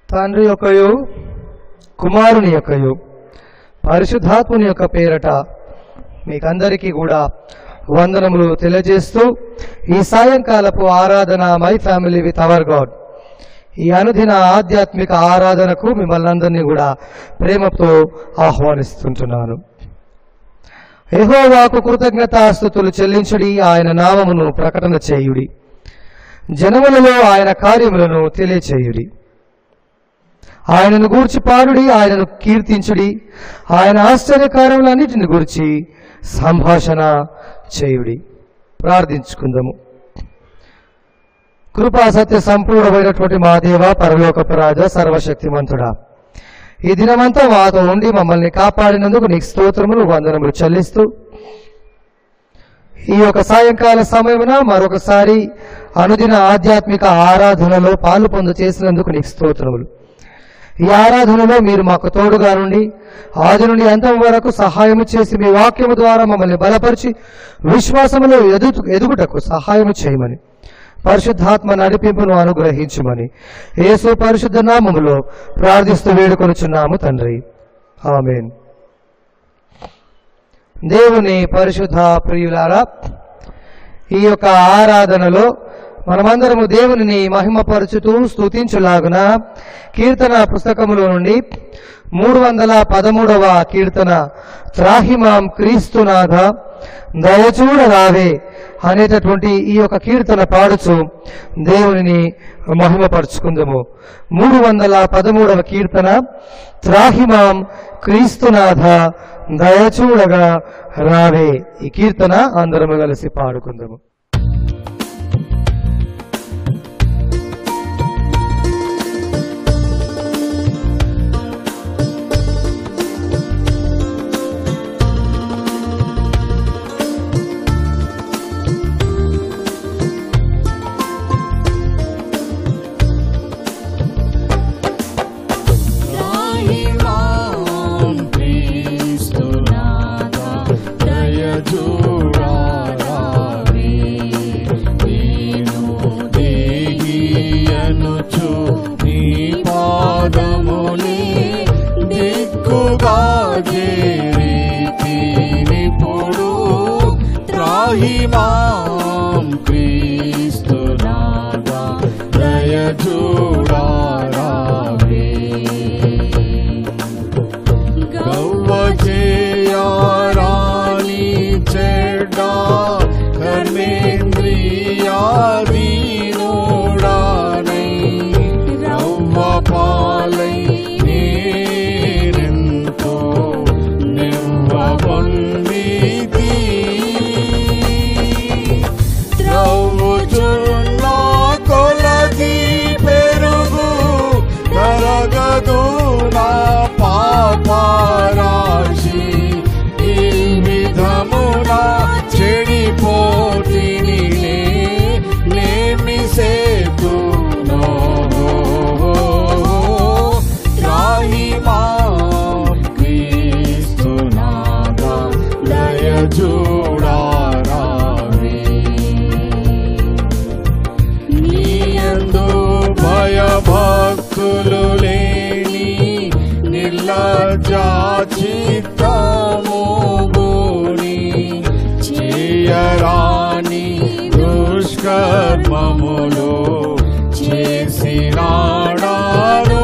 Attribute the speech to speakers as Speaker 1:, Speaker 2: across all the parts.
Speaker 1: తండ్రి యొక్కయు కుమారుని యొక్కయు పరిశుద్ధాత్ముని యొక్క పేరట మీకందరికీ కూడా వందనములు తెలియజేస్తూ ఈ సాయంకాలపు ఆరాధన my family with our God ఈ అనుదిన ఆధ్యాత్మిక ఆరాధనకు మిమ్మల్ని అందరినీ కూడా ప్రేమతో ఆహ్వానిస్తుంటున్నాను. యెహోవాకు కృతజ్ఞతాస్తుతులు చెల్లించుడి, ఆయన నామమును ప్రకటన చేయుడి, జనములలో ఆయన కార్యములను తెలియచేయుడి. ఆయనను గూర్చి పాడుడి, ఆయనను కీర్తించుడి, ఆయన ఆశ్చర్యకార్యములన్నిటిని గూర్చి సంభాషణ చేయుడి. ప్రార్థించుకుందాము. కృపా సత్య సంపూర్ణమైనటువంటి మా దేవ, పరలోకపు రాజా, సర్వశక్తిమంతుడా, ఈ దినమంతా మాతో ఉండి మమ్మల్ని కాపాడినందుకు నీకు స్తోత్రములు వందనములు చెల్లిస్తూ ఈ యొక్క సాయంకాల సమయమున మరొకసారి అనుదిన ఆధ్యాత్మిక ఆరాధనలో పాలు పొందు చేసినందుకు నీకు స్తోత్రములు. ఈ ఆరాధనలో మీరు మాకు తోడుగా నుండి ఆది నుండి అంతం వరకు సహాయము చేసి మీ వాక్యము ద్వారా మమ్మల్ని బలపరిచి విశ్వాసములో ఎదుగుటకు సహాయము చేయమని, పరిశుద్ధాత్మ నడిపింపును అనుగ్రహించమని యేసు పరిశుద్ధ నామములో ప్రార్థిస్తూ వేడుకొనుచున్నాము తండ్రి, ఆమేన్. దేవుని పరిశుద్ధ ప్రియులారా, ఈ యొక్క ఆరాధనలో మనమందరము దేవునిని మహిమపరచుతూ స్తుతించులాగున కీర్తన పుస్తకములో నుండి 313వ కీర్తన, త్రాహిమాం క్రీస్తునాథ దయచూడరావే అనేటటువంటి ఈ యొక్క కీర్తన పాడుచు దేవునిని మహిమపరచుకుందాము. 313వ కీర్తన, త్రాహిమాం క్రీస్తునాథ దయచూడగా రావే. ఈ కీర్తన అందరము కలిసి పాడుకుందాము.
Speaker 2: త్రాహిమాం క్రీస్తునాథ దయచూడరావే. గవ్వచేయరాని చెడ్డ కర్మేంద్రియాధీనుడానై రవ్వ పాలై నేనెంతో నివ్వబొందితి. త్రవ్వుచున్న కొలది పెరుగు కరగదు నా పాపరాశి. ఈ విధమున చెడిపోతిని నేమి సేతునో. త్రాహిమాం క్రీస్తునాథ దయచూడరావే. నీయందు భయభక్తులు లేని నిర్లజ్జా చిత్తము గూని చేయరాని దుష్కర్మములు చేసినాడాను.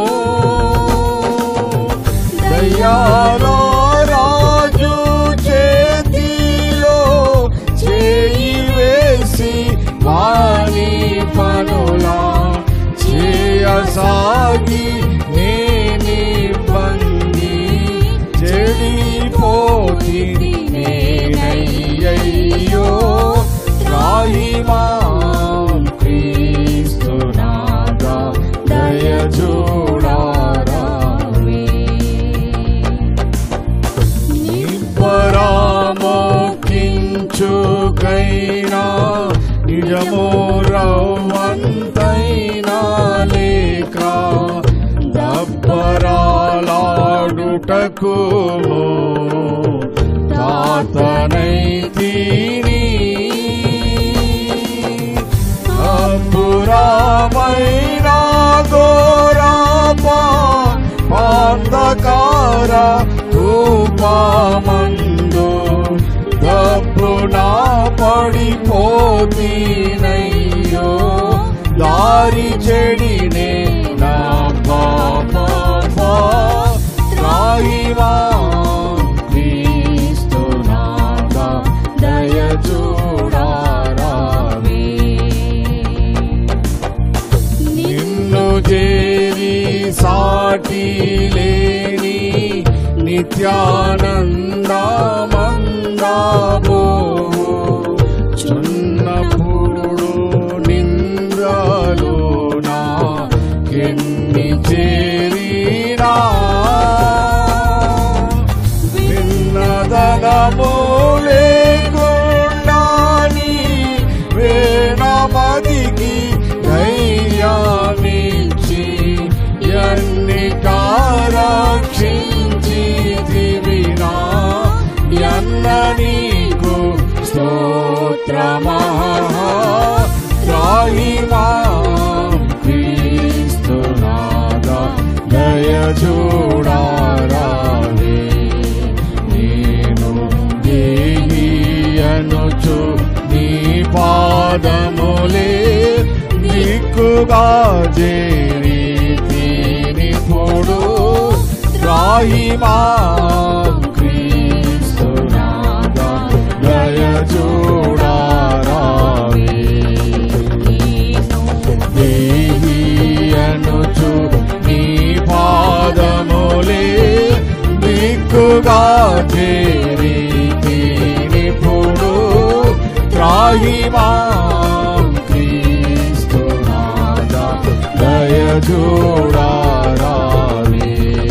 Speaker 2: దయ్యాలో రాజు చేతిలో చేయి వేసి వాని పనులా చేయసాగి నేనిబ్బంది చెడిపోతిని నేనయ్యయ్యో. త్రాహిమాం క్రీస్తునాథ దయచూడరావే. నిబ్బరామోకించుకైనా నిజము రవ్వంతైనా లేక దబ్బరాలాడుటకు తాతనైతిని. అపురమైన ఘోరా పడిపోతీనయ్యో దారి చెడినే నా పాప త్రాహివా క్రీస్తునాథా దయ చూడారావే నిన్ను చేరి సాటి లేని నిత్యానందమందాబో చున్నప్పుడు నిందలోనా ఎన్ని చేరినా విన్నదనము లేకుండాని వేణమదికి ధైర్యాన్నిచ్చి రక్షించి దివినా ఎన్న నీకు స్తోత్రమా త్రాహిమా క్రీస్తునాథా దయ చూడారావే నేను దేహి అనుచు నీ పాదములే దిక్కుగా చేరితినిప్పుడు త్రాహిమా క్రీస్తునాథా దయ చూడారావే దేహి అనుచు నీ పాదములే దిక్కుగా చేరితినిప్పుడు త్రాహిమా క్రీస్తునాథా దయ చూడారావే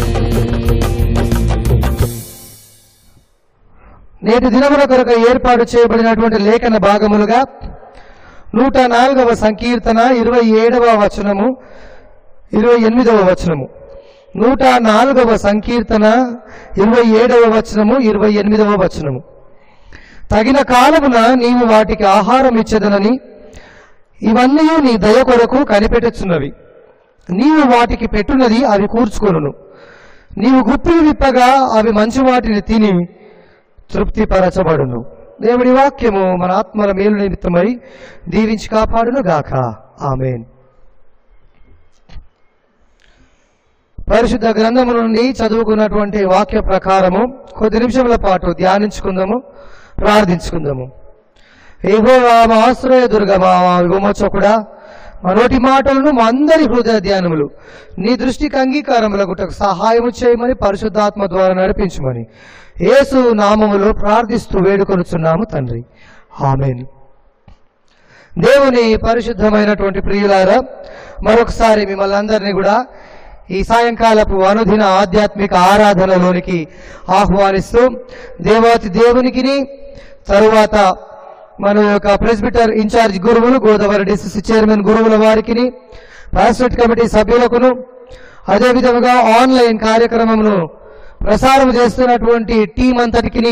Speaker 1: నేటి దినముల కొరకు ఏర్పాటు చేయబడినటువంటి లేఖన భాగములుగా 104వ సంకీర్తన 27వ వచనము 28వ వచనము 104వ సంకీర్తన 27వ వచనము 28వ వచనము తగిన కాలమున నీవు వాటికి ఆహారం ఇచ్చెదనని ఇవన్నీ నీ దయ కొరకు కనిపెట్టుచున్నవి నీవు వాటికి పెట్టున్నది అవి కూర్చుకొనును నీవు గుప్పిలు విప్పగా అవి మంచి వాటిని తిని తృప్తిపరచబడును దేవుడి వాక్యము మన ఆత్మల మేలు నిమిత్తమై దీవించి కాపాడును గాక ఆమేన్. పరిశుద్ధ గ్రంథము నుండి చదువుకున్నటువంటి వాక్య ప్రకారము కొద్ది నిమిషముల పాటు ధ్యానించుకుందాము, ప్రార్థించుకుందాము. యెహోవా మా ఆశ్రయ దుర్గమా, మా విమోచకుడా, మా నోటి మాటలను మా అందరి హృదయ ధ్యానములు నీ దృష్టికి అంగీకారములగుటకు సహాయము చేయమని పరిశుద్ధాత్మ ద్వారా నడిపించమని యేసు నామములో ప్రార్థిస్తూ వేడుకొనుచున్నాము తండ్రి, ఆమేన్. దేవుని పరిశుద్ధమైనటువంటి ప్రియులారా, మరొకసారి మిమ్మల్ని అందరినీ కూడా ఈ సాయంకాలపు అనుదిన ఆధ్యాత్మిక ఆరాధనలోనికి ఆహ్వానిస్తూ దేవాతి దేవునికిని తరువాత మన యొక్క ప్రెస్బిటర్ ఇన్ఛార్జ్ గురువులు, గోదావరి డిసిసి చైర్మన్ గురువుల వారికిని, పాస్టరేట్ కమిటీ సభ్యులకును, అదేవిధంగా ఆన్లైన్ కార్యక్రమమును ప్రసారం చేస్తున్నటువంటి టీం అంతటికి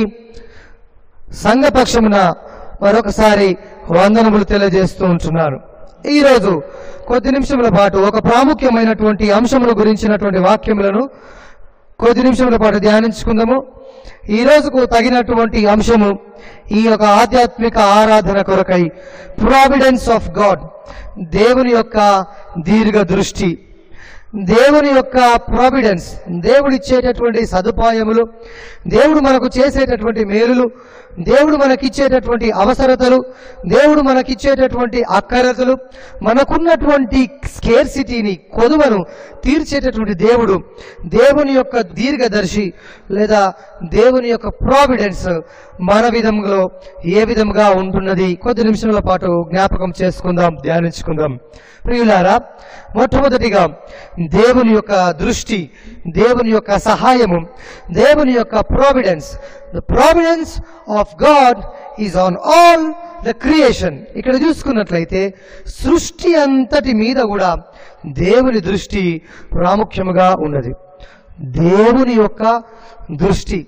Speaker 1: సంఘపక్షమున మరొకసారి వందనములు తెలియజేస్తూ ఉంటున్నాను. ఈరోజు కొద్ది నిమిషముల పాటు ఒక ప్రాముఖ్యమైనటువంటి అంశముల గురించినటువంటి వాక్యములను కొద్ది నిమిషముల పాటు ధ్యానించుకుందాము. ఈ రోజుకు తగినటువంటి అంశము ఈ యొక్క ఆధ్యాత్మిక ఆరాధన కొరకై ప్రావిడెన్స్ ఆఫ్ గాడ్, దేవుని యొక్క దీర్ఘ దృష్టి, దేవుని యొక్క ప్రావిడెన్స్, దేవుడు ఇచ్చేటటువంటి సదుపాయములు, దేవుడు మనకు చేసేటటువంటి మేలులు, దేవుడు మనకిచ్చేటటువంటి అవసరతలు, దేవుడు మనకిచ్చేటటువంటి అక్కరతలు, మనకున్నటువంటి స్కేర్సిటీని, కొదువను తీర్చేటటువంటి దేవుడు, దేవుని యొక్క దీర్ఘదర్శి లేదా దేవుని యొక్క ప్రావిడెన్స్ మన విధంలో ఏ విధంగా ఉంటున్నది కొద్ది నిమిషాల పాటు జ్ఞాపకం చేసుకుందాం, ధ్యానించుకుందాం. ప్రియులారా, మొట్టమొదటిగా దేవుని యొక్క దృష్టి, దేవుని యొక్క సహాయము, దేవుని యొక్క providence. The providence of God is on all the creation. ఇక్కడ చూసుకున్నట్లయితే సృష్టి అంతటి మీద కూడా దేవుని దృష్టి ప్రాముఖ్యముగా ఉన్నది. దేవుని యొక్క దృష్టి,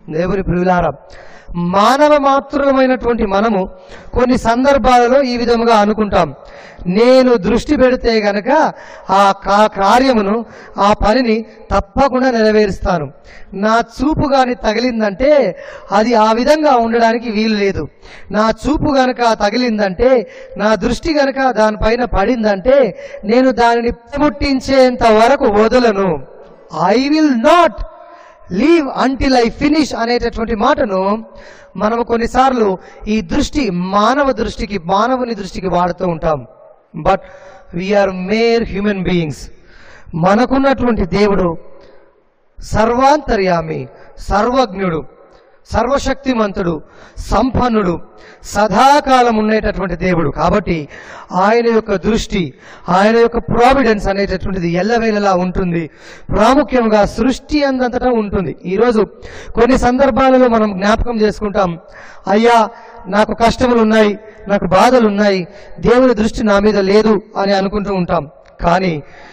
Speaker 1: దేవుని ప్రియులారా, మానవ మాతృమైనటువంటి మనము కొన్ని సందర్భాలలో ఈ విధముగా అనుకుంటాం, నేను దృష్టి పెడితే గనక ఆ కార్యమును, ఆ పనిని తప్పకుండా నెరవేరుస్తాను. నా చూపు గాని తగిలిందంటే అది ఆ విధంగా ఉండడానికి వీలు లేదు. నా చూపు గనక తగిలిందంటే, నా దృష్టి గనక దానిపైన పడిందంటే నేను దానిని ముట్టించేంత వరకు వదలను. I will not leave until I finish అనేటటువంటి మాటను మనము కొన్నిసార్లు ఈ దృష్టి మానవుని దృష్టికి వాడుతూ ఉంటాం. But we are mere human beings. మనకున్నటువంటి దేవుడు సర్వాంతర్యామి, సర్వజ్ఞుడు, సర్వశక్తిమంతుడు, సంపన్నుడు, సదాకాలం ఉండేటటువంటి దేవుడు. కాబట్టి ఆయన యొక్క దృష్టి, ఆయన యొక్క ప్రావిడెన్స్ అనేటటువంటిది ఎల్లవేళలా ఉంటుంది. ప్రాముఖ్యంగా సృష్టి అందంతటా ఉంటుంది. ఈరోజు కొన్ని సందర్భాలలో మనం జ్ఞాపకం చేసుకుంటాం, అయ్యా నాకు కష్టములు ఉన్నాయి, నాకు బాధలు ఉన్నాయి, దేవుని దృష్టి నా మీద లేదు అని అనుకుంటూ ఉంటాం. కానీ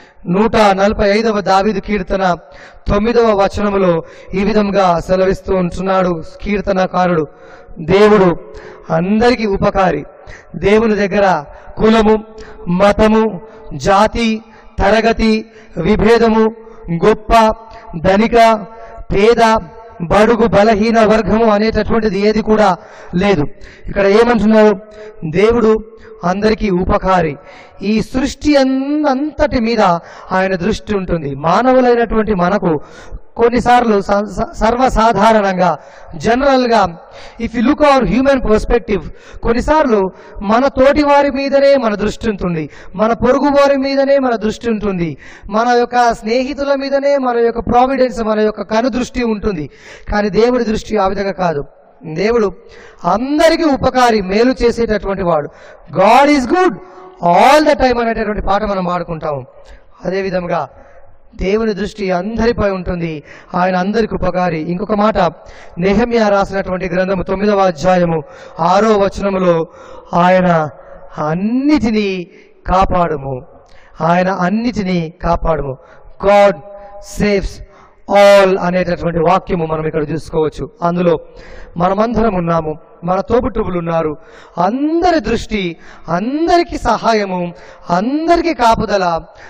Speaker 1: 145వ దావీదు కీర్తన 9వ వచనములో ఈ విధంగా సెలవిస్తూ ఉంటున్నాడు కీర్తనకారుడు, దేవుడు అందరికీ ఉపకారి. దేవుని దగ్గర కులము, మతము, జాతి, తరగతి, విభేదము, గొప్ప, ధనిక, పేద, బడుగు, బలహీన వర్గము అనేటటువంటిది ఏది కూడా లేదు. ఇక్కడ ఏమంటున్నారు? దేవుడు అందరికీ ఉపకారి. ఈ సృష్టి అంతటి మీద ఆయన దృష్టి ఉంటుంది. మానవులైనటువంటి మనకు కొన్నిసార్లు సర్వసాధారణంగా జనరల్గా if you look our human perspective, కొన్నిసార్లు మన తోటి వారి మీదనే మన దృష్టి ఉంటుంది, మన పొరుగు వారి మీదనే మన దృష్టి ఉంటుంది, మన యొక్క స్నేహితుల మీదనే మన యొక్క ప్రావిడెన్స్, మన యొక్క కనుదృష్టి ఉంటుంది. కానీ దేవుడి దృష్టి ఆ విధంగా కాదు. దేవుడు అందరికీ ఉపకారి, మేలు చేసేటటువంటి వాడు. God is good all the time అనేటటువంటి పాట మనం పాడుకుంటాము. అదేవిధంగా దేవుని దృష్టి అందరిపై ఉంటుంది, ఆయన అందరికి ఉపకారి. ఇంకొక మాట, నెహెమ్యా రాసినటువంటి గ్రంథము 9వ అధ్యాయము 6వ వచనములో ఆయన అన్నిటినీ కాపాడుము, ఆయన అన్నిటినీ కాపాడుము. గాడ్ సేవ్స్ ఆల్ అనేటటువంటి వాక్యము మనం ఇక్కడ చూసుకోవచ్చు. అందులో మనమందరం ఉన్నాము, మన తోబుట్టువులు ఉన్నారు. అందరి దృష్టి, అందరికీ సహాయము, అందరికీ కాపుదల,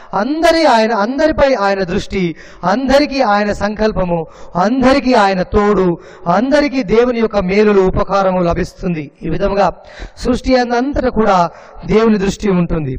Speaker 1: అందరిపై ఆయన దృష్టి, అందరికీ ఆయన సంకల్పము, అందరికీ ఆయన తోడు, అందరికీ దేవుని యొక్క మేలులు, ఉపకారము లభిస్తుంది. ఈ విధంగా సృష్టి అంతటా కూడా దేవుని దృష్టి ఉంటుంది.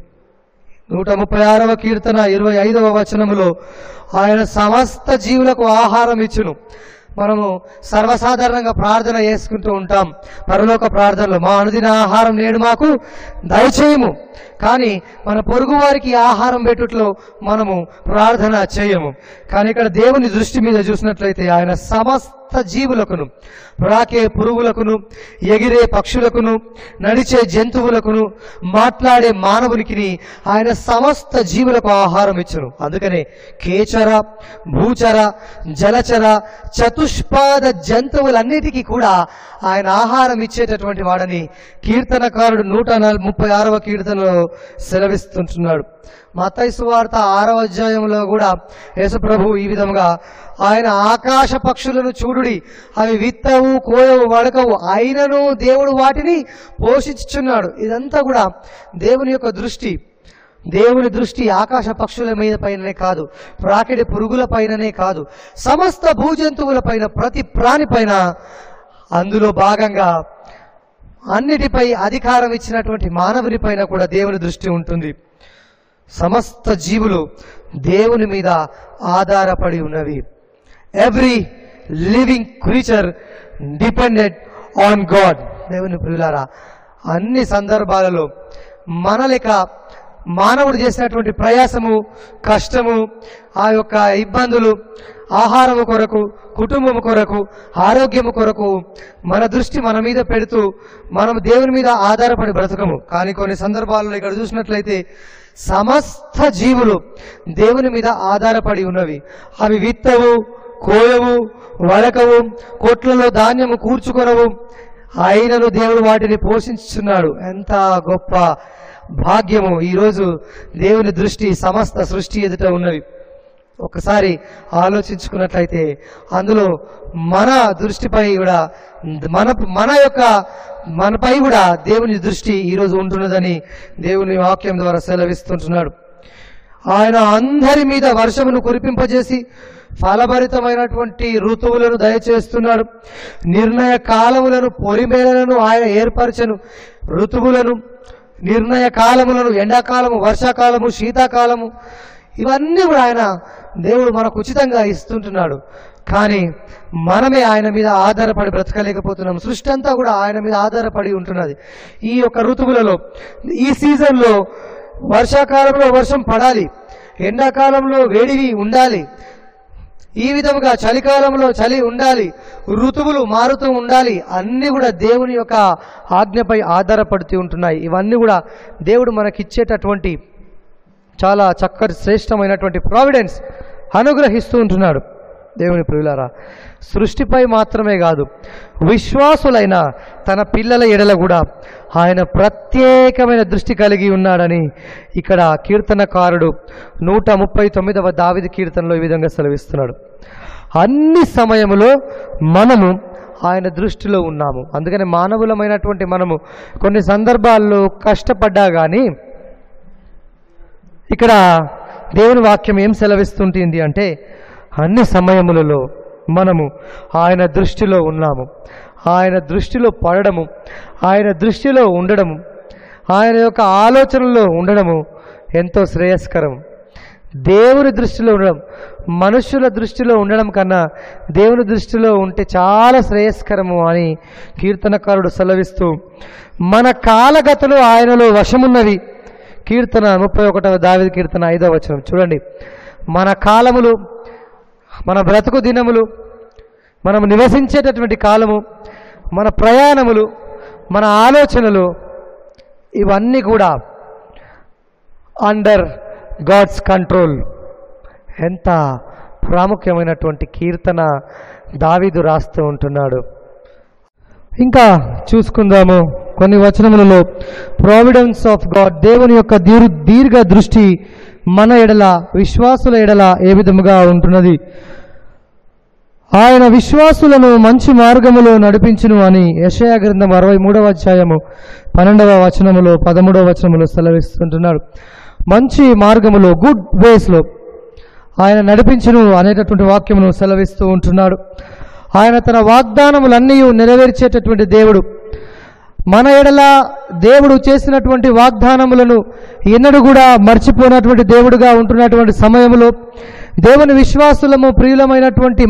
Speaker 1: 136వ కీర్తన 25వ వచనములో ఆయన సమస్త జీవులకు ఆహారం ఇచ్చును. మనము సర్వసాధారణంగా ప్రార్థన చేసుకుంటూ ఉంటాం, పరలోక ప్రార్థనలు, మా అనుదిన ఆహారం నేడు మాకు దయచేయము. కానీ మన పొరుగు వారికి ఆహారం పెట్టుట్లో మనము ప్రార్థన చేయము. కానీ ఇక్కడ దేవుని దృష్టి మీద చూసినట్లయితే ఆయన సమస్త జీవులకును, రాకే పురుగులకును, ఎగిరే పక్షులకును, నడిచే జంతువులకును, మాట్లాడే మానవునికి ఆయన సమస్త జీవులకు ఆహారం ఇచ్చును. అందుకనే కేచర, భూచర, జలచర, చతుష్పాద జంతువులన్నిటికీ కూడా ఆయన ఆహారం ఇచ్చేటటువంటి వాడని కీర్తనకారుడు 136వ కీర్తనలో సెలవిస్తుంటున్నాడు. మత్తయి సువార్త 6వ అధ్యాయంలో కూడా యేసు ప్రభువు ఈ విధంగా, ఆయన ఆకాశ పక్షులను చూడుడి, అవి విత్తవు, కోయవు, వడకవు, అయినను దేవుడు వాటిని పోషించుచున్నాడు. ఇదంతా కూడా దేవుని యొక్క దృష్టి. దేవుని దృష్టి ఆకాశ పక్షుల మీద పైననే కాదు, ప్రాకిడి పురుగుల పైననే కాదు, సమస్త భూజంతువుల పైన, ప్రతి ప్రాణి పైన, అందులో భాగంగా అన్నిటిపై అధికారం ఇచ్చినటువంటి మానవుని పైన కూడా దేవుని దృష్టి ఉంటుంది. సమస్త జీవులు దేవుని మీద ఆధారపడి ఉన్నవి. Every living creature depended on God. దేవుని ప్రియులారా, అన్ని సందర్భాలలో మన లెక్క మానవుడు చేసినటువంటి ప్రయాసము, కష్టము, ఆ యొక్క ఇబ్బందులు, ఆహారము కొరకు, కుటుంబము కొరకు, ఆరోగ్యము కొరకు మన దృష్టి మన మీద పెడుతూ మనం దేవుని మీద ఆధారపడి బ్రతకము. కానీ కొన్ని సందర్భాలలో ఇక్కడ చూసినట్లయితే సమస్త జీవులు దేవుని మీద ఆధారపడి ఉన్నవి. అవి విత్తవు, కోయవు, వడకవు, కొట్లలో ధాన్యము కూర్చుకొనవు, అయినను దేవుడు వాటిని పోషించుచున్నాడు. ఎంత గొప్ప భాగ్యము! ఈరోజు దేవుని దృష్టి సమస్త సృష్టి ఎదుట ఉన్నవి. ఒకసారి ఆలోచించుకున్నట్లయితే అందులో మన దృష్టిపై కూడా మనపై కూడా దేవుని దృష్టి ఈరోజు ఉంటున్నదని దేవుని వాక్యం ద్వారా సెలవిస్తుంటున్నాడు. ఆయన అందరి మీద వర్షమును కురిపింపజేసి ఫలభరితమైనటువంటి ఋతువులను దయచేస్తున్నాడు. నిర్ణయ కాలములను, పొలిమేలను ఆయన ఏర్పరచను. ఋతువులను, నిర్ణయ కాలములను, ఎండాకాలము, వర్షాకాలము, శీతాకాలము, ఇవన్నీ కూడా ఆయన దేవుడు మనకు ఉచితంగా ఇస్తుంటున్నాడు. కానీ మనమే ఆయన మీద ఆధారపడి బ్రతకలేకపోతున్నాం. సృష్టి అంతా కూడా ఆయన మీద ఆధారపడి ఉంటున్నది. ఈ యొక్క ఋతువులలో, ఈ సీజన్లో వర్షాకాలంలో వర్షం పడాలి, ఎండాకాలంలో వేడివి ఉండాలి, ఈ విధముగా చలికాలంలో చలి ఉండాలి, ఋతువులు మారుతూ ఉండాలి. అన్నీ కూడా దేవుని యొక్క ఆజ్ఞపై ఆధారపడుతూ ఉంటున్నాయి. ఇవన్నీ కూడా దేవుడు మనకిచ్చేటటువంటి చాలా చక్కటి శ్రేష్టమైనటువంటి ప్రావిడెన్స్ అనుగ్రహిస్తూ ఉంటున్నాడు. దేవుని ప్రియులారా, సృష్టిపై మాత్రమే కాదు, విశ్వాసులైన తన పిల్లల ఎడల కూడా ఆయన ప్రత్యేకమైన దృష్టి కలిగి ఉన్నాడని ఇక్కడ కీర్తనకారుడు 139వ దావీదు కీర్తనలో ఈ విధంగా సెలవిస్తున్నాడు. అన్ని సమయములో మనము ఆయన దృష్టిలో ఉన్నాము. అందుకని మానవులమైనటువంటి మనము కొన్ని సందర్భాల్లో కష్టపడ్డా కానీ ఇక్కడ దేవుని వాక్యం ఏం సెలవిస్తుంటుంది అంటే, అన్ని సమయములలో మనము ఆయన దృష్టిలో ఉన్నాము. ఆయన దృష్టిలో పడడము, ఆయన దృష్టిలో ఉండడము, ఆయన యొక్క ఆలోచనలో ఉండడము ఎంతో శ్రేయస్కరం. దేవుని దృష్టిలో ఉండడం, మనుషుల దృష్టిలో ఉండడం కన్నా దేవుని దృష్టిలో ఉంటే చాలా శ్రేయస్కరము అని కీర్తనకారుడు సెలవిస్తూ, మన కాలగతులు ఆయనలో వశమున్నవి. కీర్తన 31వ దావీదు కీర్తన 5వ వచనం చూడండి. మన కాలములు, మన బ్రతుకు దినములు, మనం నివసించేటటువంటి కాలము, మన ప్రయాణములు, మన ఆలోచనలు, ఇవన్నీ కూడా అండర్ గాడ్స్ కంట్రోల్. ఎంత ప్రాముఖ్యమైనటువంటి కీర్తన దావీదు రాస్తూ ఉంటున్నాడు. ఇంకా చూసుకుందాము కొన్ని వచనములలో ప్రావిడెన్స్ ఆఫ్ గాడ్, దేవుని యొక్క దీర్ఘ దృష్టి మన ఎడల, విశ్వాసుల ఎడల ఏ విధముగా ఉంటున్నది. ఆయన విశ్వాసులను మంచి మార్గములో నడిపించును అని యెషయా గ్రంథం 63వ అధ్యాయము 12వ వచనములో 13వ వచనములో సెలవిస్తుంటున్నాడు. మంచి మార్గములో, గుడ్ వేస్లో ఆయన నడిపించును అనేటటువంటి వాక్యమును సెలవిస్తూ ఉంటున్నాడు. ఆయన తన వాగ్దానములన్నీ నెరవేర్చేటటువంటి దేవుడు. మన ఎడల దేవుడు చేసినటువంటి వాగ్దానములను ఎన్నడూ కూడా మర్చిపోయినటువంటి దేవుడుగా ఉంటున్నటువంటి సమయంలో దేవుని విశ్వాసులము, ప్రియులమైనటువంటి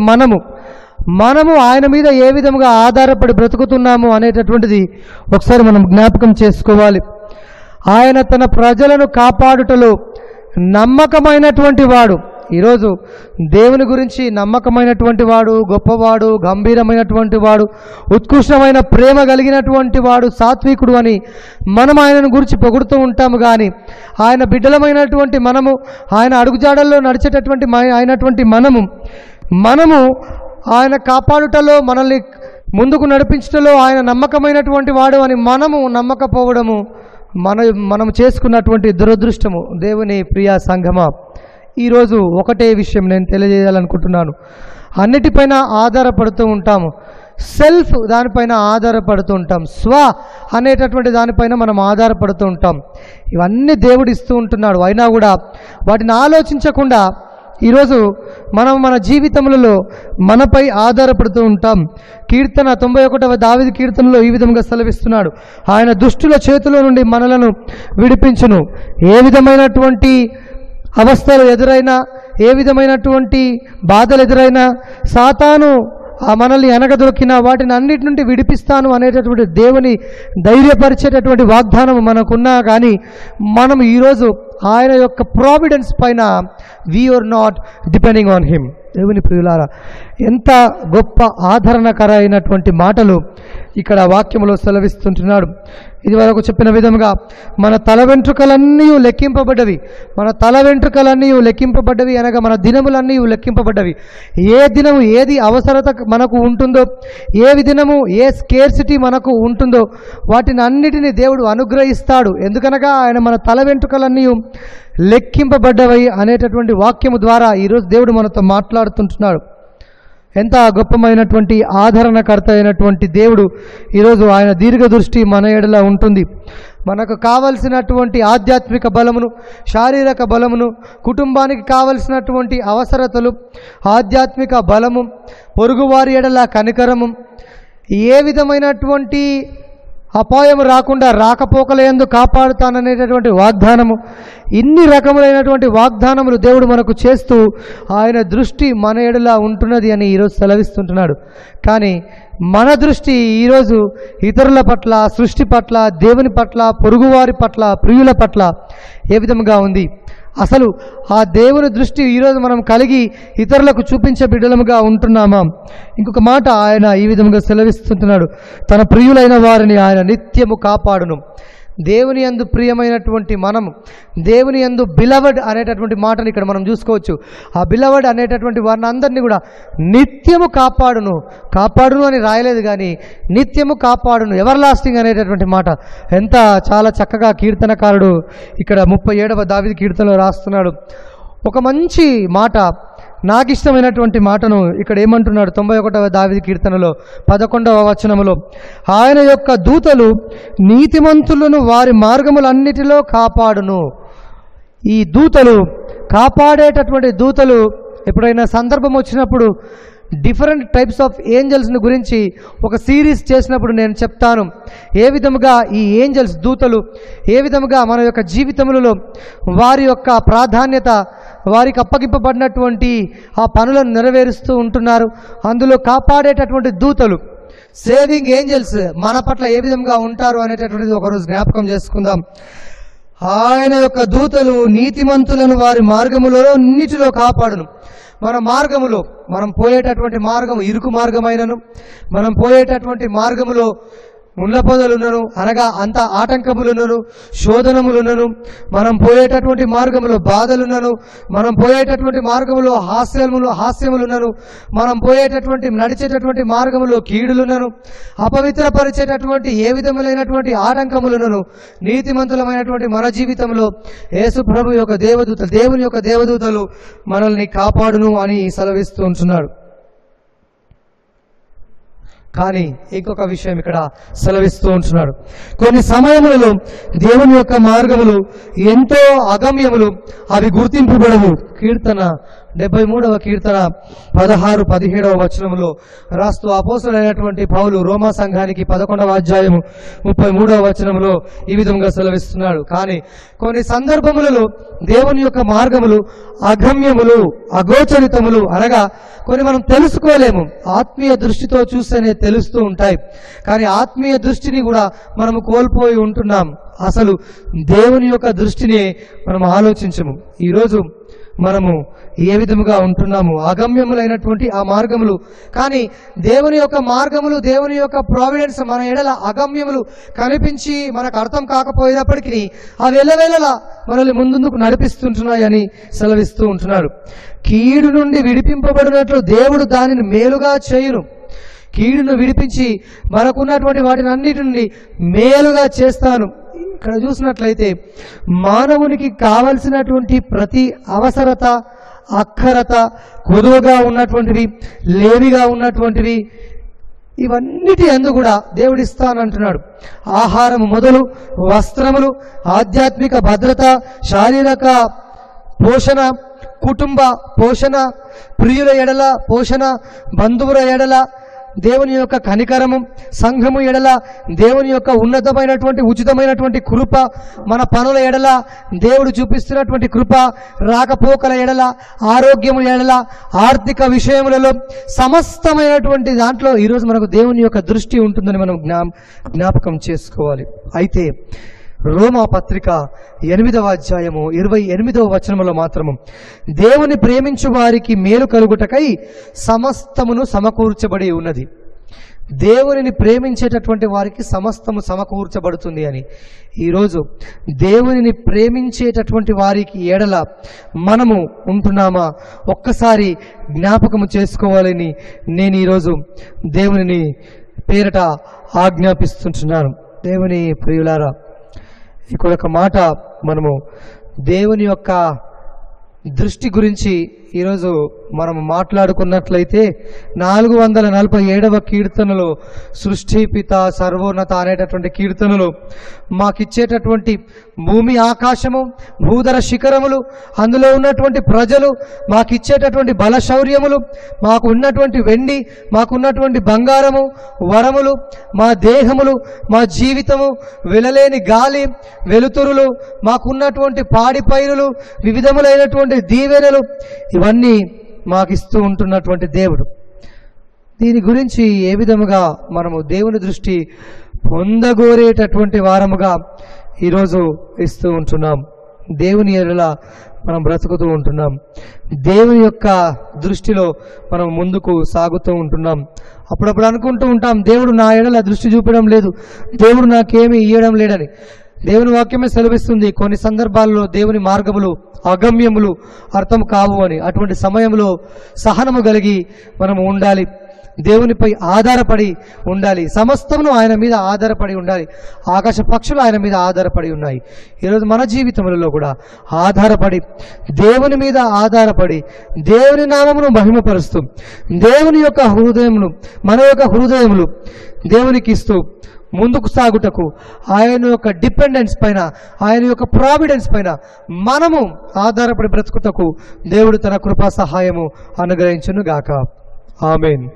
Speaker 1: మనము ఆయన మీద ఏ విధముగా ఆధారపడి బ్రతుకుతున్నాము అనేటటువంటిది ఒకసారి మనం జ్ఞాపకం చేసుకోవాలి. ఆయన తన ప్రజలను కాపాడుటలో నమ్మకమైనటువంటి వాడు. ఈరోజు దేవుని గురించి నమ్మకమైనటువంటి వాడు, గొప్పవాడు, గంభీరమైనటువంటి వాడు, ఉత్కృష్టమైన ప్రేమ కలిగినటువంటి వాడు, సాత్వికుడు అని మనం ఆయనను గురించి పొగుడుతూ ఉంటాము. కానీ ఆయన బిడ్డలమైనటువంటి మనము, ఆయన అడుగుజాడల్లో నడిచేటటువంటి అయినటువంటి మనము ఆయన కాపాడుటలో, మనల్ని ముందుకు నడిపించటలో ఆయన నమ్మకమైనటువంటి వాడు అని మనము నమ్మకపోవడము మనం చేసుకున్నటువంటి దురదృష్టము. దేవుని ప్రియా సంఘమా, ఈరోజు ఒకటే విషయం నేను తెలియజేయాలనుకుంటున్నాను. అన్నిటిపైన ఆధారపడుతూ ఉంటాము. సెల్ఫ్ దానిపైన ఆధారపడుతూ ఉంటాం. అనేటటువంటి దానిపైన మనం ఆధారపడుతూ ఉంటాం. ఇవన్నీ దేవుడు ఇస్తూ ఉంటున్నాడు. అయినా కూడా వాటిని ఆలోచించకుండా ఈరోజు మనం మన జీవితములలో మనపై ఆధారపడుతూ ఉంటాం. కీర్తన 91వ దావీదు కీర్తనలో ఈ విధంగా సెలవిస్తున్నాడు. ఆయన దుష్టుల చేతిలో నుండి మనలను విడిపించును. ఏ విధమైనటువంటి అవస్థలు ఎదురైనా, ఏ విధమైనటువంటి బాధలు ఎదురైనా, సాతాను మనల్ని అనగదొక్కినా వాటిని అన్నిటి నుండి విడిపిస్తాను అనేటటువంటి దేవుని ధైర్యపరిచేటటువంటి వాగ్దానం మనకున్నా కానీ మనం ఈరోజు ఆయన యొక్క ప్రావిడెన్స్ పైన we are not depending on him. దేవుని ప్రియులారా, ఎంత గొప్ప ఆదరణకరమైనటువంటి మాటలు ఇక్కడ వాక్యములో సెలవిస్తుంటున్నాడు. ఇది వరకు చెప్పిన విధముగా మన తల వెంట్రుకలన్నీ లెక్కింపబడ్డవి. మన తల వెంట్రుకలన్నీ లెక్కింపబడ్డవి అనగా మన దినములన్నీ లెక్కింపబడ్డవి. ఏ దినము ఏది అవసరత మనకు ఉంటుందో, ఏ దినము ఏ స్కేర్సిటీ మనకు ఉంటుందో వాటిని అన్నిటినీ దేవుడు అనుగ్రహిస్తాడు. ఎందుకనగా ఆయన మన తల వెంట్రుకలన్నీ లెక్కింపబడ్డవై అనేటటువంటి వాక్యము ద్వారా ఈరోజు దేవుడు మనతో మాట్లాడుతుంటున్నాడు. ఎంత గొప్పమైనటువంటి ఆదరణకర్త అయినటువంటి దేవుడు. ఈరోజు ఆయన దీర్ఘదృష్టి మన ఎడల ఉంటుంది. మనకు కావలసినటువంటి ఆధ్యాత్మిక బలమును, శారీరక బలమును, కుటుంబానికి కావలసినటువంటి అవసరతలు, ఆధ్యాత్మిక బలము, పొరుగువారి ఎడల కనికరము, ఏ విధమైనటువంటి అపాయం రాకుండా రాకపోకలందు కాపాడుతాననేటటువంటి వాగ్దానము, ఇన్ని రకములైనటువంటి వాగ్దానములు దేవుడు మనకు చేస్తూ ఆయన దృష్టి మన ఎడల ఉంటున్నది అని ఈరోజు సెలవిస్తుంటున్నాడు. కానీ మన దృష్టి ఈరోజు ఇతరుల పట్ల, సృష్టి పట్ల, దేవుని పట్ల, పొరుగువారి పట్ల, ప్రియుల పట్ల ఏ విధంగా ఉంది? అసలు ఆ దేవుని దృష్టి ఈరోజు మనం కలిగి ఇతరులకు చూపించే బిడ్డలముగా ఉంటున్నామా? ఇంకొక మాట ఆయన ఈ విధంగా సెలవిస్తుంటున్నాడు, తన ప్రియులైన వారిని ఆయన నిత్యము కాపాడును. దేవుని యందు ప్రియమైనటువంటి మనము, దేవుని యందు బిలవడ్ అనేటటువంటి మాటను ఇక్కడ మనం చూసుకోవచ్చు. ఆ బిలవడ్ అనేటటువంటి వారిని అందరినీ కూడా నిత్యము కాపాడును. కాపాడును అని రాయలేదు కానీ నిత్యము కాపాడును, ఎవర్ లాస్టింగ్ అనేటటువంటి మాట ఎంత చాలా చక్కగా కీర్తనకారుడు ఇక్కడ 37వ దావీదు కీర్తనలో రాస్తున్నాడు. ఒక మంచి మాట, నాకు ఇష్టమైనటువంటి మాటను ఇక్కడ ఏమంటున్నాడు 91వ దావీదు కీర్తనలో 11వ వచనములో, ఆయన యొక్క దూతలు నీతిమంతులను వారి మార్గములన్నిటిలో కాపాడును. ఈ దూతలు, కాపాడేటటువంటి దూతలు, ఎప్పుడైనా సందర్భం వచ్చినప్పుడు డిఫరెంట్ టైప్స్ ఆఫ్ ఏంజల్స్ని గురించి ఒక సిరీస్ చేసినప్పుడు నేను చెప్తాను. ఏ విధముగా ఈ ఏంజల్స్, దూతలు ఏ విధముగా మన యొక్క జీవితములలో వారి యొక్క ప్రాధాన్యత, వారికి అప్పగింపబడినటువంటి ఆ పనులను నెరవేరుస్తూ ఉంటున్నారు. అందులో కాపాడేటటువంటి దూతలు, సేవింగ్ ఏంజల్స్ మన పట్ల ఏ విధంగా ఉంటారు అనేటటువంటిది ఒకరోజు జ్ఞాపకం చేసుకుందాం. ఆయన యొక్క దూతలు నీతిమంతులను వారి మార్గములో అన్నిటిలో కాపాడును. మన మార్గములో, మనం పోయేటటువంటి మార్గము ఇరుకు మార్గమైనను, మనం పోయేటటువంటి మార్గములో ముళ్ళ పొదలున్నను, అనగా అంత ఆటంకములున్నను, శోధనములున్నను, మనం పోయేటటువంటి మార్గములో బాధలున్నను, మనం పోయేటటువంటి మార్గములో హాస్యములున్నను, మనం పోయేటటువంటి నడిచేటటువంటి మార్గములో కీడులున్నను, అపవిత్రపరిచేటటువంటి ఏ విధములైనటువంటి ఆటంకములున్నను, నీతిమంతులమైనటువంటి మన జీవితంలో యేసు ప్రభు యొక్క దేవదూతలు, దేవుని యొక్క దేవదూతలు మనల్ని కాపాడును అని సెలవిస్తూ ఉంటున్నాడు. కానీ ఇంకొక విషయం ఇక్కడ సెలవిస్తూ ఉంటున్నాడు, కొన్ని సమయములలో దేవుని యొక్క మార్గములు ఎంతో అగమ్యములు, అవి గుర్తింపబడవు. కీర్తన 73వ కీర్తన 16, 17వ వచనములో రాస్తూ అపోస్తలుడైనటువంటి పౌలు రోమా సంఘానికి 11వ అధ్యాయము 33వ వచనములో ఈ విధంగా సెలవిస్తున్నాడు. కానీ కొన్ని సందర్భములలో దేవుని యొక్క మార్గములు అగమ్యములు, అగోచరితములు, అనగా కొన్ని మనం తెలుసుకోలేము. ఆత్మీయ దృష్టితో చూస్తేనే తెలుస్తూ ఉంటాయి, కానీ ఆత్మీయ దృష్టిని కూడా మనము కోల్పోయి ఉంటున్నాం. అసలు దేవుని యొక్క దృష్టిని మనం ఆలోచించము. ఈరోజు మనము ఏ విధముగా ఉంటున్నాము? అగమ్యములైనటువంటి ఆ మార్గములు. కానీ దేవుని యొక్క మార్గములు, దేవుని యొక్క ప్రావిడెన్స్ మన ఎడల అగమ్యములు కనిపించి మనకు అర్థం కాకపోయినప్పటికీ అవి ఎల్లవేళలా మనల్ని ముందుకు నడిపిస్తుంటున్నాయని సెలవిస్తూ ఉంటున్నాడు. కీడు నుండి విడిపింపబడినట్లు దేవుడు దానిని మేలుగా చేయును. కీడును విడిపించి మనకున్నటువంటి వాటిని అన్నిటి నుండి మేలుగా చేస్తాను. ఇక్కడ చూసినట్లయితే మానవునికి కావలసినటువంటి ప్రతి అవసరత, అక్కరత, కొదువుగా ఉన్నటువంటివి, లేమిగా ఉన్నటువంటివి, ఇవన్నిటి యందు కూడా దేవుడిస్తానంటున్నాడు. ఆహారము మొదలు వస్త్రములు, ఆధ్యాత్మిక భద్రత, శారీరక పోషణ, కుటుంబ పోషణ, ప్రియుల ఎడల పోషణ, బంధువుల ఎడల దేవుని యొక్క కనికరము, సంఘము ఎడల దేవుని యొక్క ఉన్నతమైనటువంటి ఉచితమైనటువంటి కృప, మన పనుల ఎడల దేవుడు చూపిస్తున్నటువంటి కృప, రాకపోకల ఎడల, ఆరోగ్యము ఎడల, ఆర్థిక విషయములలో సమస్తమైనటువంటి దాంట్లో ఈరోజు మనకు దేవుని యొక్క దృష్టి ఉంటుందని మనం జ్ఞాపకం చేసుకోవాలి. అయితే రోమా పత్రిక 8వ అధ్యాయము 28వ వచనములో మాత్రము దేవుని ప్రేమించు వారికి మేలు కలుగుటకై సమస్తమును సమకూర్చబడి ఉన్నది. దేవునిని ప్రేమించేటటువంటి వారికి సమస్తము సమకూర్చబడుతుంది అని. ఈరోజు దేవునిని ప్రేమించేటటువంటి వారికి ఎడల మనము ఉంటున్నామా? ఒక్కసారి జ్ఞాపకము చేసుకోవాలని నేను ఈరోజు దేవునిని పేరట ఆజ్ఞాపిస్తుంటున్నాను. దేవుని ప్రియులారా, ఇక్కడ ఒక మాట మనము దేవుని యొక్క దృష్టి గురించి ఈరోజు మనం మాట్లాడుకున్నట్లయితే 447వ కీర్తనలో సృష్టి పిత సర్వోన్నత అనేటటువంటి కీర్తనలో మాకిచ్చేటటువంటి భూమి ఆకాశము భూధర శిఖరములు అందులో ఉన్నటువంటి ప్రజలు మాకిచ్చేటటువంటి బలశౌర్యములు మాకు ఉన్నటువంటి వెండి మాకున్నటువంటి బంగారము వరములు మా దేహములు మా జీవితము వెలలేని గాలి వెలుతురులు మాకున్నటువంటి పాడి పైరులు వివిధములైనటువంటి దీవెనలు ఇవన్నీ మాకిస్తూ ఉంటున్నటువంటి దేవుడు. దీని గురించి ఏ విధముగా మనము దేవుని దృష్టి పొందగోరేటటువంటి వారముగా ఈరోజు ఇస్తూ ఉంటున్నాం. దేవుని ఎడల మనం బ్రతుకుతూ ఉంటున్నాం. దేవుని యొక్క దృష్టిలో మనం ముందుకు సాగుతూ ఉంటున్నాం. అప్పుడప్పుడు అనుకుంటూ ఉంటాం, దేవుడు నా ఎడల దృష్టి చూపడం లేదు, దేవుడు నాకేమీ ఇయ్యడం లేడని. దేవుని వాక్యమే సెలవిస్తుంది కొన్ని సందర్భాల్లో దేవుని మార్గములు అగమ్యములు అర్థం కావు అని. అటువంటి సమయంలో సహనము కలిగి మనము ఉండాలి, దేవునిపై ఆధారపడి ఉండాలి. సమస్తమును ఆయన మీద ఆధారపడి ఉండాలి. ఆకాశ పక్షులు ఆయన మీద ఆధారపడి ఉన్నాయి. ఈరోజు మన జీవితంలో కూడా ఆధారపడి దేవుని మీద ఆధారపడి దేవుని నామమును మహిమపరుస్తూ దేవుని యొక్క హృదయమును మన యొక్క హృదయములు దేవునికి ఇస్తూ ముందుకు సాగుటకు ఆయన యొక్క డిపెండెన్స్ పైన ఆయన యొక్క ప్రావిడెన్స్ పైన మనము ఆధారపడి బ్రతుకుటకు దేవుడు తన కృపా సహాయము అనుగ్రహించును గాక. ఆమేన్.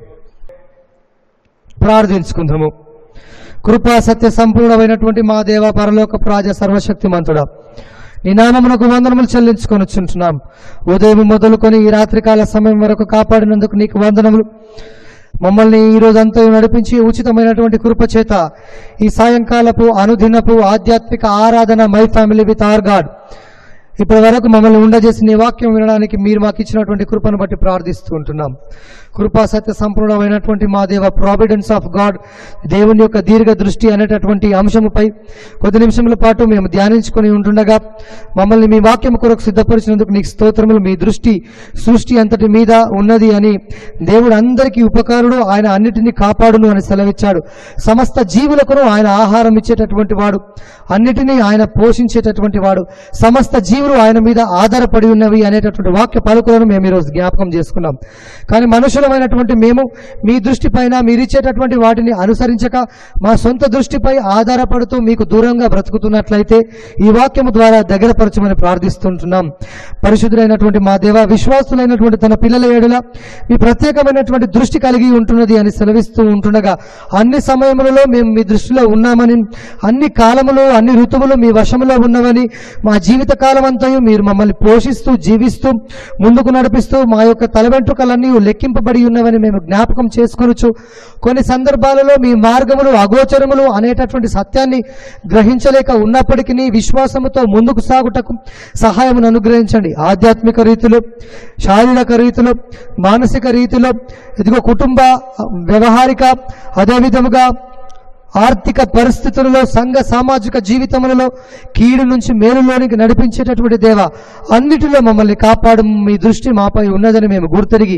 Speaker 1: ప్రార్థించుకుందాము. కృపా సత్య సంపూర్ణమైనటువంటి మా దేవ పరలోక రాజ సర్వశక్తిమంతుడా, నీ నామమునకు వందనములు చెల్లించుకొనిచుంటున్నాం. ఉదయం మొదలుకొని ఈ రాత్రికాల సమయం వరకు కాపాడినందుకు నీకు వందనములు. మమ్మల్ని ఈ రోజంతా నడిపించి ఉచితమైనటువంటి కృప చేత ఈ సాయంకాలపు అనుదినపు ఆధ్యాత్మిక ఆరాధన my family with our God ఇప్పటి వరకు మమ్మల్ని ఉండజేసి నీ వాక్యం వినడానికి మీరు మాకు ఇచ్చినటువంటి కృపను బట్టి ప్రార్థిస్తూ ఉంటున్నాం. కృపా సత్య సంపూర్ణమైనటువంటి మా దేవ ప్రావిడెన్స్ ఆఫ్ గాడ్, దేవుని యొక్క దీర్ఘ దృష్టి అనేటటువంటి అంశముపై కొద్ది నిమిషముల పాటు మేము ధ్యానించుకొని ఉంటుండగా మమ్మల్ని మీ వాక్యం కొరకు సిద్ధపరిచినందుకు నీకు స్తోత్రములు. మీ దృష్టి సృష్టి అంతటి మీద ఉన్నది అని, దేవుడు అందరికీ ఉపకారుడు, ఆయన అన్నిటినీ కాపాడును అని సెలవిచ్చాడు. సమస్త జీవులకును ఆయన ఆహారం ఇచ్చేటటువంటి వాడు, అన్నిటినీ ఆయన పోషించేటటువంటి వాడు, సమస్త జీవులు ఆయన మీద ఆధారపడి ఉన్నవి అనేటటువంటి వాక్య పలుకులను మేము ఈరోజు జ్ఞాపకం చేసుకున్నాం. కానీ మనుషులమైనటువంటి మేము మీ దృష్టి పైన మీరిచ్చేటటువంటి వాటిని అనుసరించక మా సొంత దృష్టిపై ఆధారపడుతూ మీకు దూరంగా బ్రతుకుతున్నట్లయితే ఈ వాక్యము ద్వారా దగ్గరపరచమని ప్రార్థిస్తుంటున్నాం. పరిశుద్ధులైనటువంటి మా దేవ, విశ్వాసులైనటువంటి తన పిల్లల ఏడుల మీ ప్రత్యేకమైనటువంటి దృష్టి కలిగి ఉంటున్నది అని సెలవిస్తూ ఉంటుండగా అన్ని సమయములలో మేము మీ దృష్టిలో ఉన్నామని, అన్ని కాలములు అన్ని ఋతువులు మీ వశములో ఉన్నవని, మా జీవిత కాలం అంతయు మీరు మమ్మల్ని పోషిస్తూ జీవిస్తూ ముందుకు నడిపిస్తూ మా యొక్క తలవెంట్రుకలన్నీ లెక్కింపబడి ఉన్నవని మేము జ్ఞాపకం చేసుకొనుచు కొన్ని సందర్భాలలో మీ మార్గములు అగోచరములు అనేటటువంటి సత్యాన్ని గ్రహించలేక ఉన్నప్పటికీ విశ్వాసముతో ముందుకు సాగుటకు సహాయమును అనుగ్రహించండి. ఆధ్యాత్మిక రీతిలో, శారీరక రీతిలో, మానసిక రీతిలో, ఇదిగో కుటుంబ వ్యవహారిక అదేవిధముగా ఆర్థిక పరిస్థితులలో సంఘ సామాజిక జీవితములలో కీడు నుంచి మేలులోనికి నడిపించేటటువంటి దేవ, అన్నిటిలో మమ్మల్ని కాపాడు. మీ దృష్టి మాపై ఉన్నదని మేము గుర్తెరిగి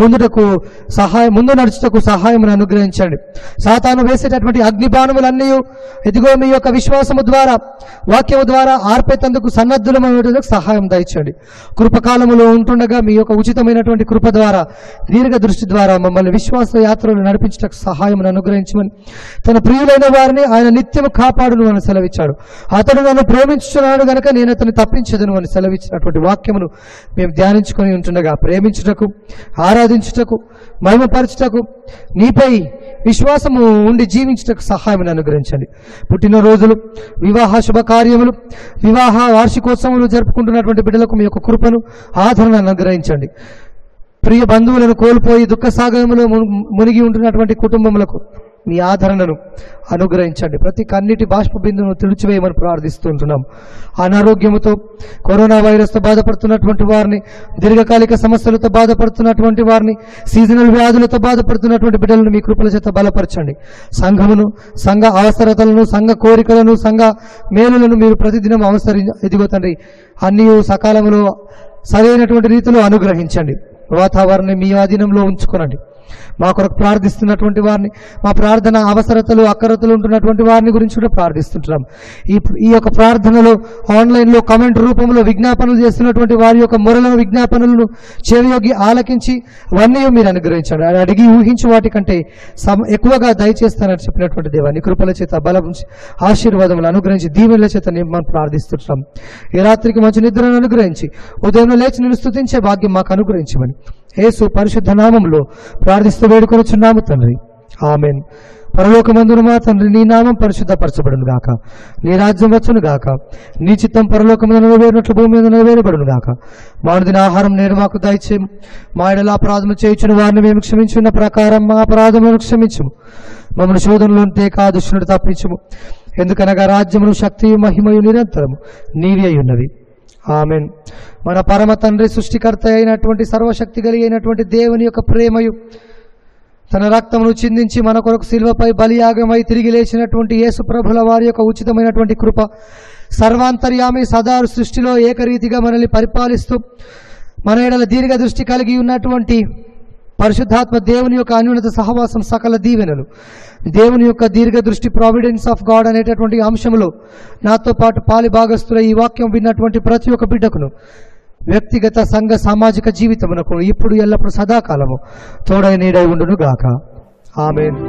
Speaker 1: ముందు నడుచుటకు సహాయమును అనుగ్రహించండి. సాతాను వేసేటటువంటి అగ్నిబాణములన్నీ ఎదిగో మీ యొక్క విశ్వాసము ద్వారా వాక్యము ద్వారా ఆర్పేతందుకు సన్నద్ధులమైనటువంటి సహాయం దయచండి. కృపకాలములో ఉంటుండగా మీ యొక్క ఉచితమైనటువంటి కృప ద్వారా దీర్ఘ దృష్టి ద్వారా మమ్మల్ని విశ్వాస యాత్రలు నడిపించటకు సహాయమును అనుగ్రహించమని, తన ప్రియులైన వారిని ఆయన నిత్యము కాపాడును అని సెలవిచ్చాడు. అతడు నన్ను ప్రేమించుచున్నాడు గనక నేను అతన్ని తప్పించదును అని సెలవిచ్చినటువంటి వాక్యమును మేము ధ్యానించుకొని ఉంటుండగా ప్రేమించుటకు, ఆరాధించుటకు, మహిమపరచుటకు, నీపై విశ్వాసము ఉండి జీవించుటకు సహాయం అనుగ్రహించండి. పుట్టినరోజులు, వివాహ శుభకార్యములు, వివాహ వార్షికోత్సవములు జరుపుకుంటున్నటువంటి బిడ్డలకు మీ యొక్క కృపను, ఆదరణ అనుగ్రహించండి. ప్రియ బంధువులను కోల్పోయి దుఃఖసాగరములో మునిగి ఉంటున్నటువంటి కుటుంబములకు మీ ఆదరణను అనుగ్రహించండి. ప్రతి కన్నిటి బాష్ప బిందును తుడిచివేయమని ప్రార్థిస్తుంటున్నాం. అనారోగ్యముతో, కరోనా వైరస్తో బాధపడుతున్నటువంటి వారిని, దీర్ఘకాలిక సమస్యలతో బాధపడుతున్నటువంటి వారిని, సీజనల్ వ్యాధులతో బాధపడుతున్నటువంటి బిడ్డలను మీ కృపల చేత బలపరచండి. సంఘమును, సంఘ అవసరతలను, సంఘ కోరికలను, సంఘ మేలులను మీరు ప్రతిదినం ఎదిగో తండ్రి అన్నీ సకాలంలో సరైనటువంటి రీతిలో అనుగ్రహించండి. వాతావరణాన్ని మీ ఆధీనంలో ఉంచుకోనండి. మా కొరకు ప్రార్థిస్తున్నటువంటి వారిని, మా ప్రార్థన అవసరతలు అక్కరతలు ఉంటున్నటువంటి వారిని గురించి కూడా ప్రార్థిస్తుంటున్నాం. ఈ యొక్క ప్రార్థనలో ఆన్లైన్లో కామెంట్ రూపంలో విజ్ఞాపనలు చేస్తున్నటువంటి వారి యొక్క మొరలను విజ్ఞాపనలను చెవియొగ్గి ఆలకించి అవన్నీ మీరు అనుగ్రహించండి. అడిగి ఊహించి వాటికంటే ఎక్కువగా దయచేస్తానని చెప్పినటువంటి దేవాన్ని కృపల చేత బలం ఆశీర్వాదములు అనుగ్రహించి దీవెనల చేత మనం ప్రార్థిస్తుంటాం. ఈ రాత్రికి మంచి నిద్రను అనుగ్రహించి ఉదయం లేచి నిన్ను స్తుతించే భాగ్యం మాకు అనుగ్రహించమని యేసు పరిశుద్ధ నామంలో ప్రార్థిస్తూ వేడుకొనుచున్నాము తండ్రి. ఆమెన్. పరలోకమందున మా తండ్రి, నీ నామం పరిశుద్ధపరచబడును గాక, నీ రాజ్యం వచ్చును గాక, నీ చిత్తం పరలోకమందు నెరవేరినట్లు భూమి మీద నెరవేరబడును గాక. మానుదిన ఆహారం నేడు మాకు దయచేయము, మా ఎడల అపరాధము చేయుచున్న వారిని మేము క్షమించున్న ప్రకారం మా అపరాధములను క్షమించుము, మమ్మల్ని శోధనలో తేక దుష్టుని తప్పించుము, ఎందుకనగా రాజ్యమును శక్తియు మహిమయు నిరంతరము నీవి అయి ఉన్నవి. ఆమెన్. మన పరమ తండ్రి సృష్టికర్త అయినటువంటి సర్వశక్తి కలిగి అయినటువంటి దేవుని యొక్క ప్రేమయు తన రక్తమును చిందించి మన కొరకు శిలువపై బలియాగమై తిరిగి లేచినటువంటి యేసు ప్రభుల వారి యొక్క ఉచితమైనటువంటి కృప, సర్వాంతర్యామి సదా సృష్టిలో ఏకరీతిగా మనల్ని పరిపాలిస్తూ మన ఎడల దీర్ఘ దృష్టి కలిగి ఉన్నటువంటి పరిశుద్ధాత్మ దేవుని యొక్క అన్యోన్యత సహవాసం, సకల దీవెనలు, దేవుని యొక్క దీర్ఘ దృష్టి ప్రావిడెన్స్ ఆఫ్ గాడ్ అనేటటువంటి అంశంలో నాతో పాటు పాలి భాగస్తుల ఈ వాక్యం విన్నటువంటి ప్రతి ఒక్క బిడ్డకును వ్యక్తిగత సంఘ సామాజిక జీవితమునకు ఇప్పుడు ఎల్లప్పుడు సదాకాలము తోడై నీడై ఉండును గాక. ఆమేన్.